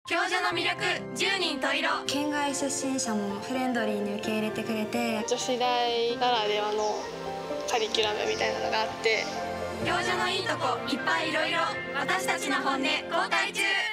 教授の魅力10人十色。 県外出身者もフレンドリーに受け入れてくれて、 女子大ならではのカリキュラムみたいなのがあって、 教授のいいとこいっぱいいろいろ。私たちの本音公開中。